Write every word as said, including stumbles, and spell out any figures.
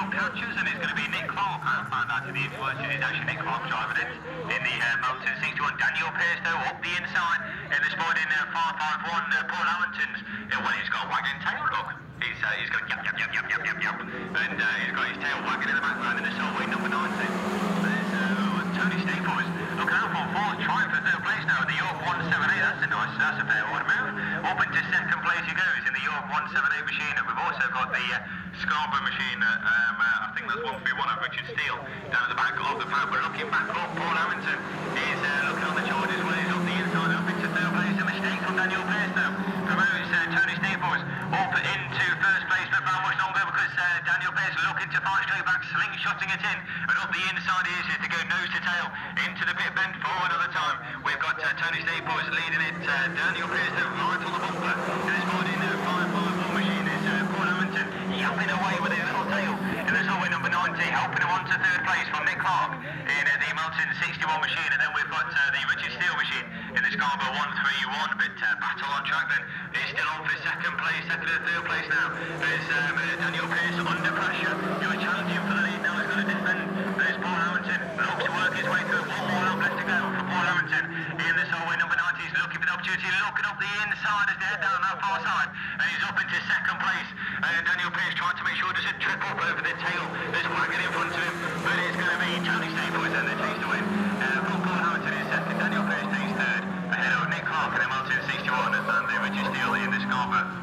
Steel catches, and it's going to be Nick Clark. I found out to the influence, it's actually Nick Clark driving it in the uh, Moulton sixty-one. Daniel Pearce, though, up the inside in the Sporting uh, five five one. Uh, Paul Harrington's, uh, well, he's got a wagging tail, look. He's, uh, he's got yap, yap, yap, yap, yap, yap, yap. And uh, he's got his tail wagging in the background in the Solway number ninety. There's uh, Tony Staples looking out for fourth, trying for third place now in the York one seventy-eight. That's a nice, that's a fair one move. Up into second place he goes in the York one seventy-eight machine. And we've also got the uh, Scarborough machine, uh, um, uh, I think that's one three one of Richard Steele down at the back of the pack. We're looking back up. Paul Harrington is uh, looking on the George's way. He's up the inside, up into third place. A mistake from Daniel Pearce though. Promotes uh, Tony Staples up into first place, but for how much longer? Because uh, Daniel Pearce looking to fight straight back, slingshotting it in, and up the inside he is to go nose to tail into the pit bend for another time. We've got uh, Tony Staples leading it. Uh, Daniel Pearce though, right on the bumper. And this morning uh, five five one machine is uh, Paul Harrington yapping away with his little tail in the Solway number ninety, helping him on to third place from Nick Clark in uh, the Moulton sixty-one machine. And then we've got uh, the Richard Steele machine in the Scarborough one three one. But uh, battle on track then is still on for second place, second and third place now. There's um, uh, Daniel Pearce under pressure. He was challenging for the lead, now he's going to defend. There's Paul Harrington, looks to work his way through. One more lap left to go for Paul Harrington in the Solway number ninety. He's looking for the opportunity, looking up the inside as they head down that far side. And he's up into second place. Uh, Daniel Pearce trying to make sure he doesn't trip up over the tail that's wagging in front of him. But it's going to be Tony Staples then that takes the win. Uh, from Paul Harrington in second, Daniel Pearce takes third. Ahead of Nick Clark in the Moulton sixty-one and the Richard Steele in the Scarborough